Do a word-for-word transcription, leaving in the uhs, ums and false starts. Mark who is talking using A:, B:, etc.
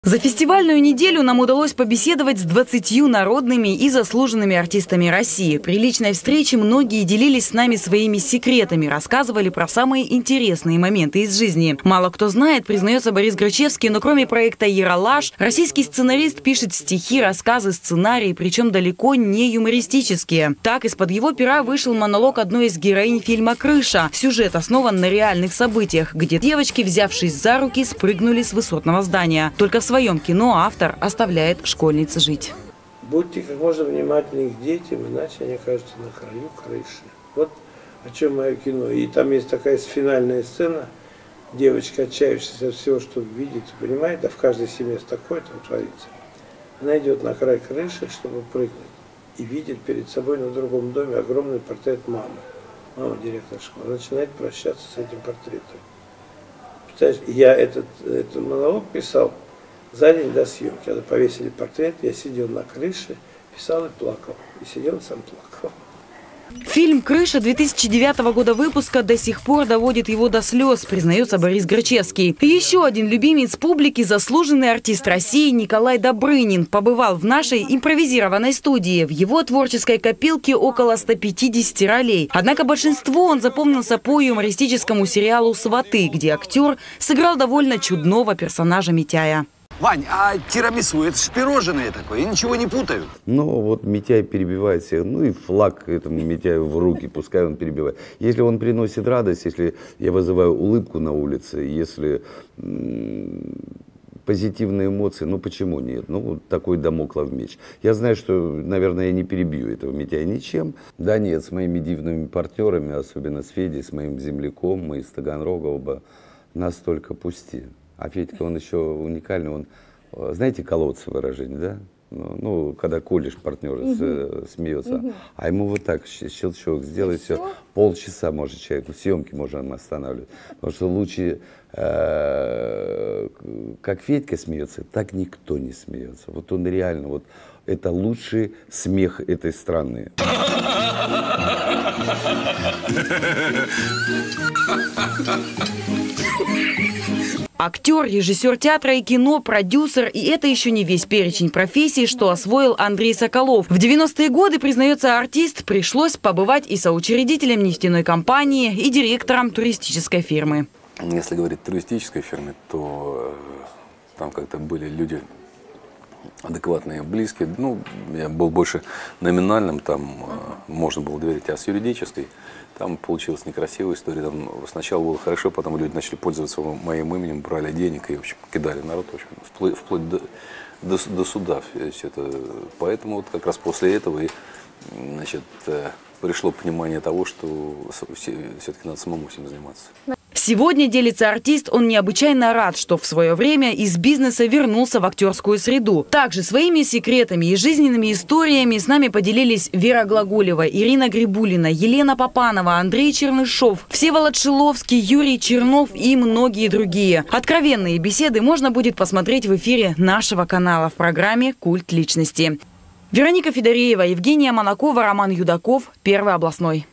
A: За фестивальную неделю нам удалось побеседовать с двадцатью народными и заслуженными артистами России. При личной встрече многие делились с нами своими секретами, рассказывали про самые интересные моменты из жизни. Мало кто знает, признается Борис Грачевский, но кроме проекта «Ералаш», российский сценарист пишет стихи, рассказы, сценарии, причем далеко не юмористические. Так, из-под его пера вышел монолог одной из героинь фильма «Крыша». Сюжет основан на реальных событиях, где девочки, взявшись за руки, спрыгнули с высотного здания. Только в В своем кино автор оставляет школьнице жить.
B: Будьте как можно внимательнее к детям, иначе они окажутся на краю крыши. Вот о чем мое кино. И там есть такая финальная сцена. Девочка, отчаявшаяся от всего, что видит, понимает, а в каждой семье такое там творится. Она идет на край крыши, чтобы прыгнуть. И видит перед собой на другом доме огромный портрет мамы. Мама директор школы. Начинает прощаться с этим портретом. Представляешь, я этот, этот монолог писал за день до съемки. Когда повесили портрет, я сидел на крыше, писал и плакал. И сидел и сам плакал.
A: Фильм «Крыша» две тысячи девятого года выпуска до сих пор доводит его до слез, признается Борис Грачевский. И еще один любимец публики, заслуженный артист России Николай Добрынин, побывал в нашей импровизированной студии. В его творческой копилке около ста пятидесяти ролей. Однако большинство он запомнился по юмористическому сериалу «Сваты», где актер сыграл довольно чудного персонажа Митяя.
C: Вань, а тирамису, это ж пирожное такое, я ничего не путаю.
D: Ну, вот Митяй перебивает всех, ну и флаг этому Митяю в руки, пускай он перебивает. Если он приносит радость, если я вызываю улыбку на улице, если позитивные эмоции, ну почему нет? Ну, вот такой дамоклов меч. Я знаю, что, наверное, я не перебью этого Митяя ничем. Да нет, с моими дивными партнерами, особенно с Федей, с моим земляком, мы из Таганрога оба, настолько пусти. А Федька, он еще уникальный, он, знаете, колодцы выражение, да? Ну, ну когда колешь, партнер угу. смеется, угу. а ему вот так щелчок сделать, все. все, полчаса может человек, съемки можем останавливать. Потому что лучше, э, как Федька смеется, так никто не смеется. Вот он реально, вот это лучший смех этой страны.
A: Актер, режиссер театра и кино, продюсер. И это еще не весь перечень профессий, что освоил Андрей Соколов. В девяностые годы, признается артист, пришлось побывать и соучредителем нефтяной компании, и директором туристической фирмы.
E: Если говорить о туристической фирме, то там как-то были люди адекватные, близкие. Ну, я был больше номинальным, там можно было доверить, а с юридической там получилась некрасивая история. Там сначала было хорошо, потом люди начали пользоваться моим именем, брали денег и, в общем, кидали народ, в общем, вплоть, вплоть до, до, до суда все это. Поэтому вот как раз после этого и, значит, пришло понимание того, что все-таки надо самому всем заниматься.
A: Сегодня, делится артист, он необычайно рад, что в свое время из бизнеса вернулся в актерскую среду. Также своими секретами и жизненными историями с нами поделились Вера Глаголева, Ирина Грибулина, Елена Попанова, Андрей Чернышов, Всеволод Шиловский, Юрий Чернов и многие другие. Откровенные беседы можно будет посмотреть в эфире нашего канала в программе «Культ личности». Вероника Федореева, Евгения Монакова, Роман Юдаков, Первый областной.